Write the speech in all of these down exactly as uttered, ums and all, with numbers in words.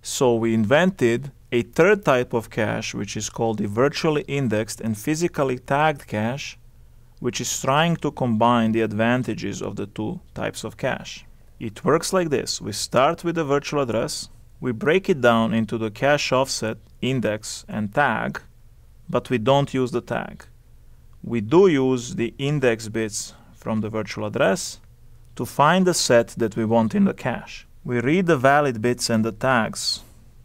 So we invented a third type of cache, which is called the virtually indexed and physically tagged cache, which is trying to combine the advantages of the two types of cache. It works like this. We start with the virtual address, we break it down into the cache offset, index, and tag, but we don't use the tag. We do use the index bits from the virtual address to find the set that we want in the cache. We read the valid bits and the tags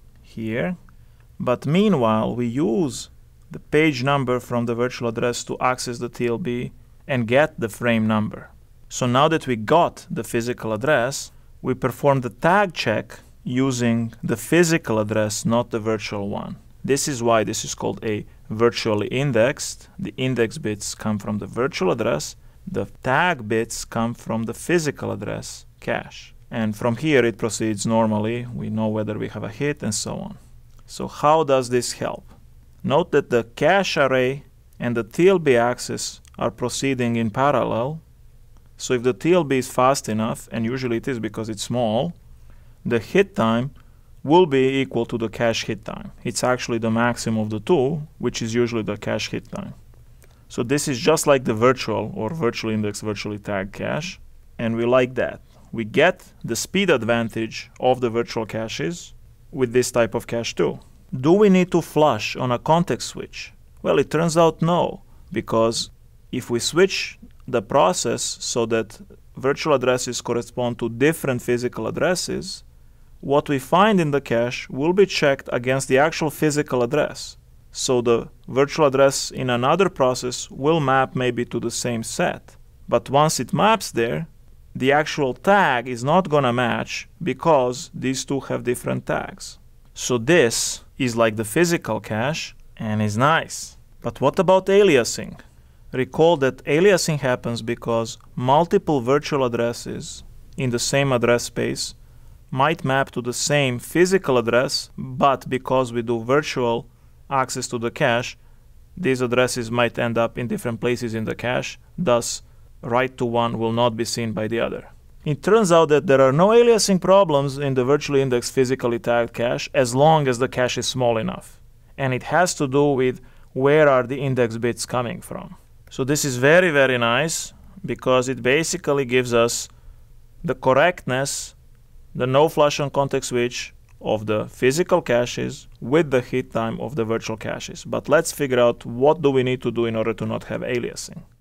here, but meanwhile we use the page number from the virtual address to access the T L B and get the frame number. So now that we got the physical address, we perform the tag check using the physical address, not the virtual one. This is why this is called a virtually indexed. The index bits come from the virtual address. The tag bits come from the physical address cache. And from here it proceeds normally. We know whether we have a hit and so on. So how does this help? Note that the cache array and the T L B access are proceeding in parallel. So if the T L B is fast enough, and usually it is because it's small, the hit time will be equal to the cache hit time. It's actually the maximum of the two, which is usually the cache hit time. So this is just like the virtual or virtually indexed, virtually tagged cache, and we like that. We get the speed advantage of the virtual caches with this type of cache too. Do we need to flush on a context switch? Well, it turns out no, because if we switch the process so that virtual addresses correspond to different physical addresses, what we find in the cache will be checked against the actual physical address. So the virtual address in another process will map maybe to the same set. But once it maps there, the actual tag is not gonna match because these two have different tags. So this is like the physical cache and is nice. But what about aliasing? Recall that aliasing happens because multiple virtual addresses in the same address space might map to the same physical address, but because we do virtual access to the cache, these addresses might end up in different places in the cache, thus write to one will not be seen by the other. It turns out that there are no aliasing problems in the virtually indexed physically tagged cache as long as the cache is small enough. And it has to do with where are the index bits coming from. So this is very, very nice because it basically gives us the correctness, the no flush on context switch of the physical caches with the hit time of the virtual caches. But let's figure out what do we need to do in order to not have aliasing.